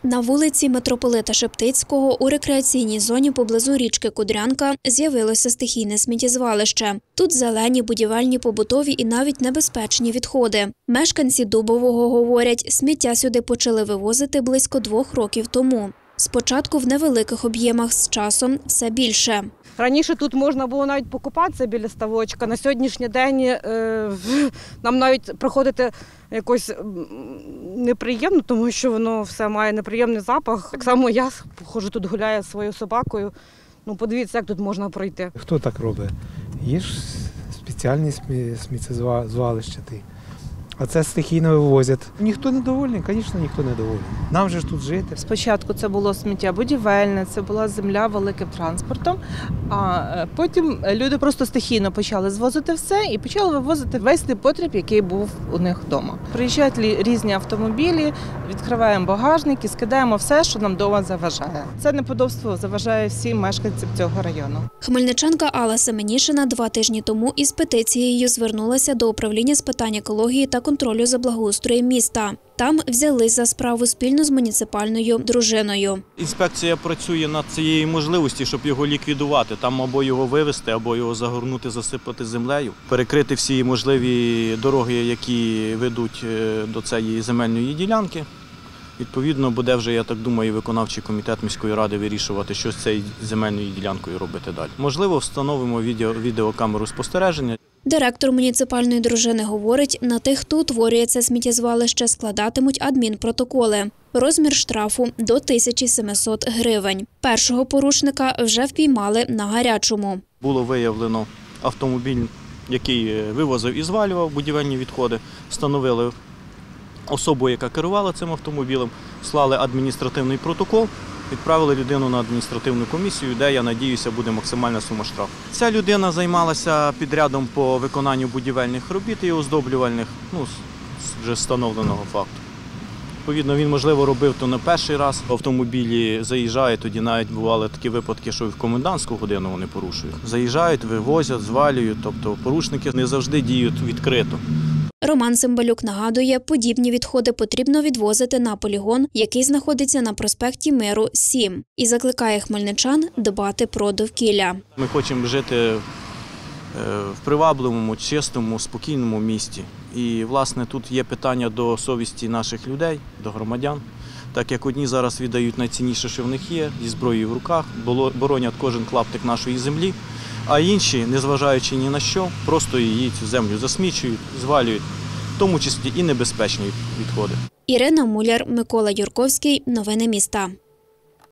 На вулиці Митрополита Шептицького у рекреаційній зоні поблизу річки Кудрянка з'явилося стихійне сміттєзвалище. Тут зелені, будівельні, побутові і навіть небезпечні відходи. Мешканці Дубового говорять, сміття сюди почали вивозити близько 2 років тому. Спочатку в невеликих об'ємах, з часом все більше. Раніше тут можна було навіть покупатися біля ставочка. На сьогоднішній день нам навіть проходити якось неприємно, тому що воно все має неприємний запах. Так само я ходжу тут, гуляю зі своєю собакою. Ну, подивіться, як тут можна пройти. Хто так робить? Є ж спеціальні сміттєзвалища. А це стихійно вивозять. Ніхто не довольний, звісно, ніхто не довольний. Нам же ж тут жити. Спочатку це було сміття будівельне, це була земля великим транспортом, а потім люди просто стихійно почали звозити все і почали вивозити весь непотріб, який був у них вдома. Приїжджають різні автомобілі, відкриваємо багажник і скидаємо все, що нам вдома заважає. Це неподобство заважає всім мешканцям цього району. Хмельничанка Алла Семенішина 2 тижні тому із петицією звернулася до управління з питань екології та контролю за благоустроєм міста. Там взялись за справу спільно з муніципальною дружиною. Інспекція працює над цією можливістю, щоб його ліквідувати. Там або його вивезти, або його загорнути, засипати землею, перекрити всі можливі дороги, які ведуть до цієї земельної ділянки. Відповідно, буде вже, я так думаю, виконавчий комітет міської ради вирішувати, що з цією земельною ділянкою робити далі. Можливо, встановимо відеокамеру спостереження. Директор муніципальної дружини говорить, на тих, хто утворює це сміттєзвалище, складатимуть адмінпротоколи. Розмір штрафу – до 1700 гривень. Першого порушника вже впіймали на гарячому. Було виявлено автомобіль, який вивозив і звалював будівельні відходи. Встановили особу, яка керувала цим автомобілем, склали адміністративний протокол, відправили людину на адміністративну комісію, де, я надіюся, буде максимальна сума штрафу. Ця людина займалася підрядом по виконанню будівельних робіт і оздоблювальних, вже встановленого факту. Відповідно, він, можливо, робив то не перший раз. Автомобілі заїжджають, тоді навіть бували такі випадки, що і в комендантську годину вони порушують. Заїжджають, вивозять, звалюють, тобто порушники не завжди діють відкрито. Роман Цимбалюк нагадує, подібні відходи потрібно відвозити на полігон, який знаходиться на проспекті Миру, 7. І закликає хмельничан дбати про довкілля. Ми хочемо жити в привабливому, чистому, спокійному місті. І, власне, тут є питання до совісті наших людей, до громадян. Так як одні зараз віддають найцінніше, що в них є, зі зброєю в руках, боронять кожен клаптик нашої землі, а інші, незважаючи ні на що, просто її, цю землю засмічують, звалюють, в тому числі і небезпечні відходи. Ірина Муляр, Микола Юрковський. Новини міста.